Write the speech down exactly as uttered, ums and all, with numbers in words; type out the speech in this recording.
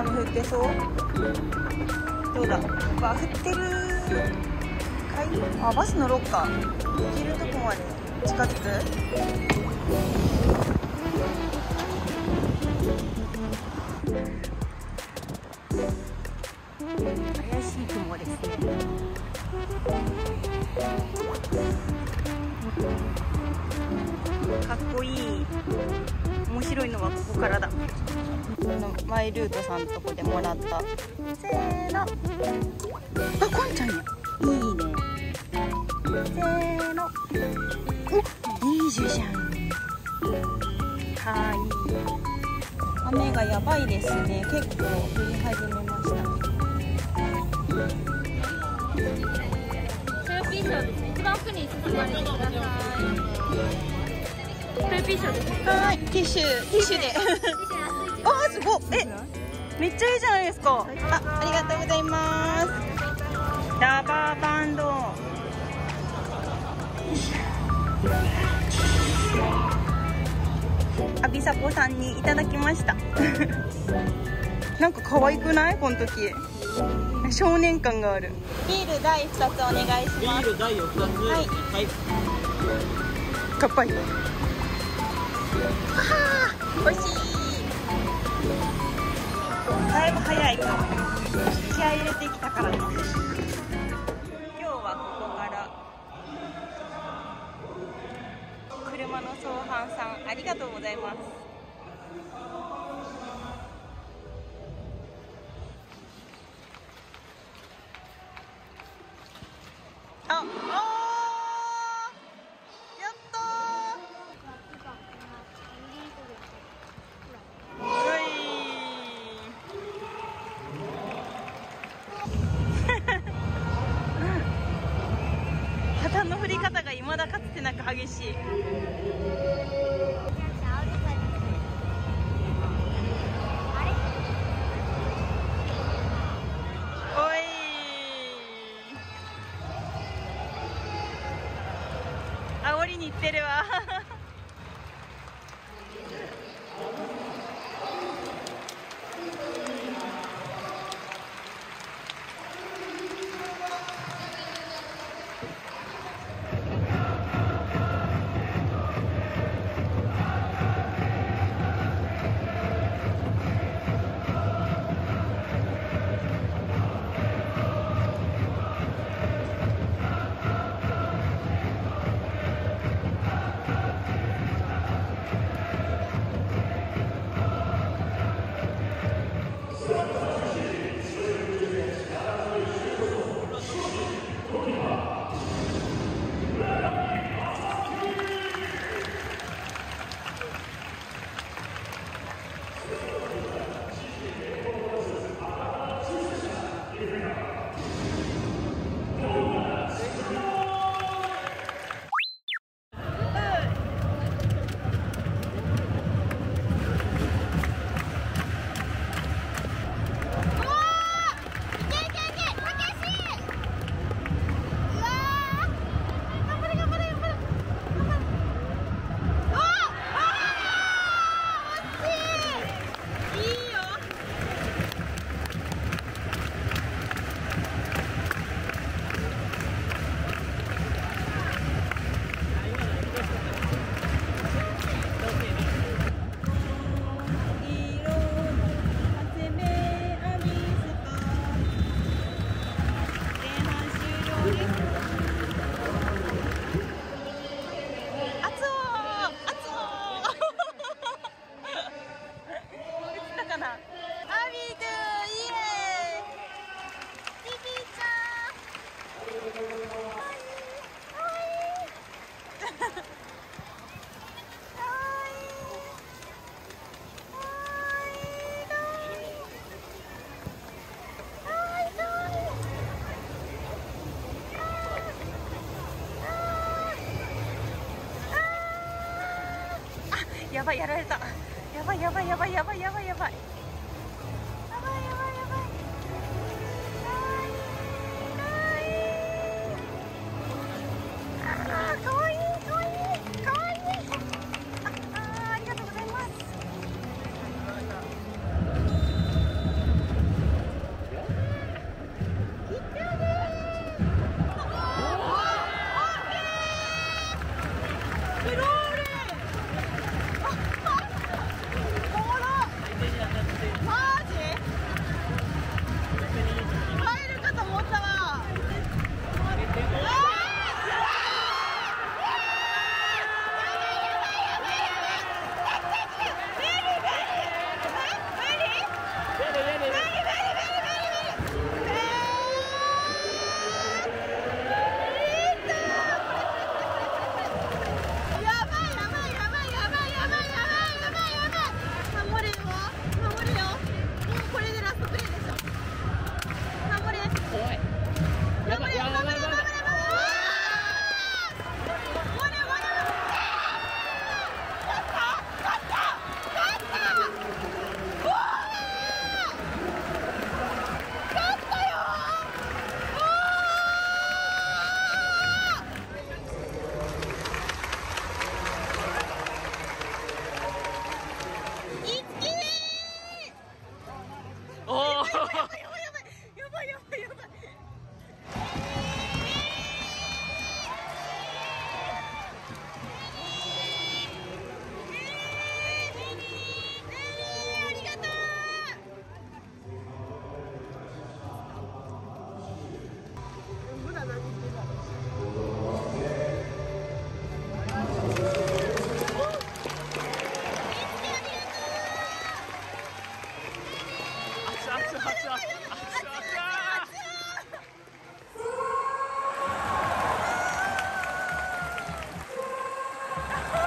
雨降ってそう。どうだ。わ、降ってるかい。あ、バス乗ろっか。行けるとこまで近づく。怪しい雲ですね。かっこいい。面白いのはここからだ。このマイルートさんのとこでもらった。せーの。あ、こんちゃんや。いいね。せーの。お、リージュじゃん。かわいい。雨がやばいですね。結構降り始めました。 トヨピー賞ですね。一番奥に進まれてください。トヨピー賞ですね。 はい、ティッシュ、ティッシュで。あー、すごっ。え、めっちゃいいじゃないですか。あ、ありがとうございます。ラバーバンド。アビサポさんにいただきました。なんか可愛くない？この時。少年感がある。ビール大ふたつお願いします。 ビール大をふたつ。はい。はい。 乾杯。はあ、美味しい。だいぶ早いか。気合い入れてきたからです。今日はここから車の相販さんありがとうございます。あ、あー、やったー。うい旗の振り方が未だかつてなく激しい。おいー、煽りに行ってるわ。やばい、やられた。やばいやばいやばいやばいやばいやばい。 フローレおもろマジ入るかと思ったわ。 あ